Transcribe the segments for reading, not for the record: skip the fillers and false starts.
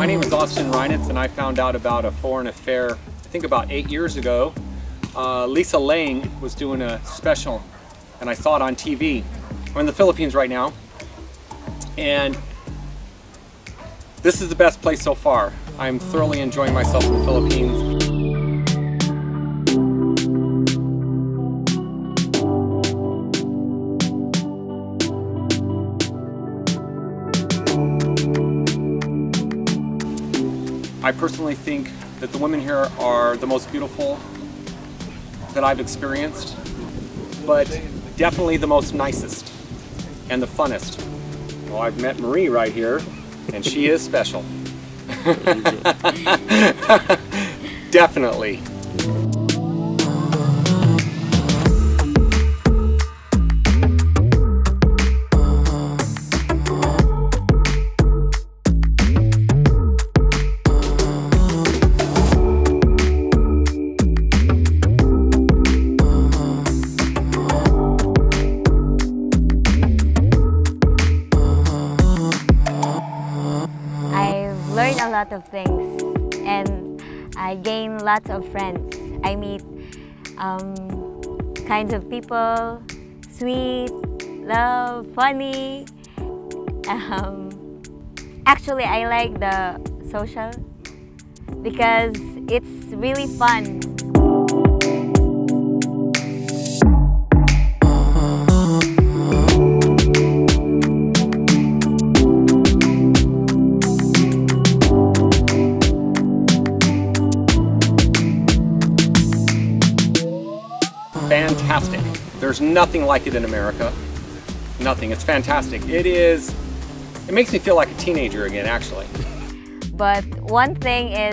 name is Austin Reinitz, and I found out about a foreign affair, I think about 8 years ago. Lisa Lang was doing a special, and I saw it on TV. We're in the Philippines right now, and this is the best place so far. I'm thoroughly enjoying myself in the Philippines. I personally think that the women here are the most beautiful that I've experienced, but definitely the most nicest and the funnest. Well, I've met Marie right here, and she is special. Definitely. Learn a lot of things, and I gain lots of friends. I meet kinds of people, sweet, love, funny. Actually, I like the social because it's really fun. Fantastic. There's nothing like it in America. Nothing. It's fantastic. It makes me feel like a teenager again, actually. But one thing is,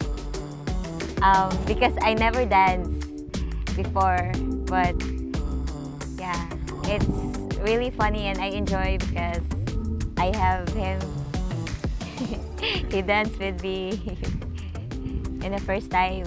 because I never danced before, but yeah, it's really funny and I enjoy because I have him. He danced with me in the first time.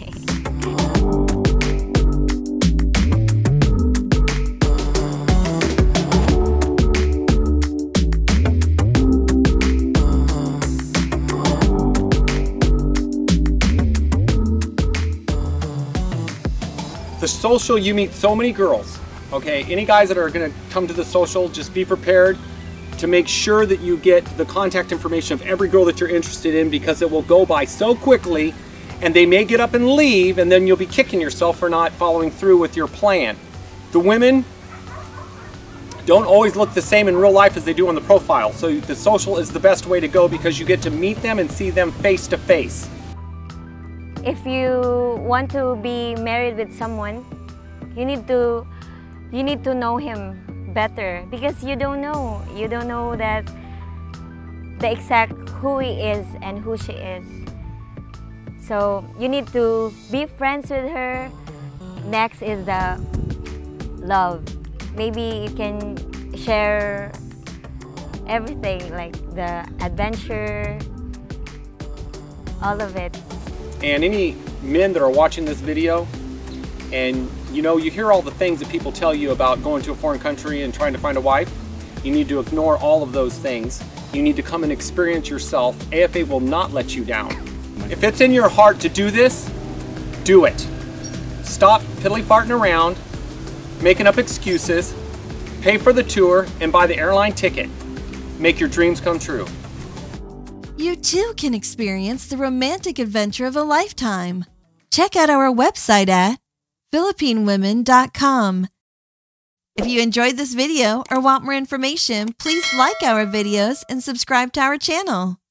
The social, you meet so many girls, okay? Any guys that are gonna come to the social, just be prepared to make sure that you get the contact information of every girl that you're interested in, because it will go by so quickly and they may get up and leave, and then you'll be kicking yourself for not following through with your plan. The women don't always look the same in real life as they do on the profile, so the social is the best way to go because you get to meet them and see them face to face. If you want to be married with someone, you need to know him better, because you don't know that the exact who he is and who she is. So you need to be friends with her. Next is the love. Maybe you can share everything, like the adventure, all of it. And any men that are watching this video, and you hear all the things that people tell you about going to a foreign country and trying to find a wife, you need to ignore all of those things. You need to come and experience yourself. AFA will not let you down. If it's in your heart to do this, do it. Stop piddly-farting around, making up excuses, pay for the tour, and buy the airline ticket. Make your dreams come true. You too can experience the romantic adventure of a lifetime. Check out our website at philippinewomen.com. If you enjoyed this video or want more information, please like our videos and subscribe to our channel.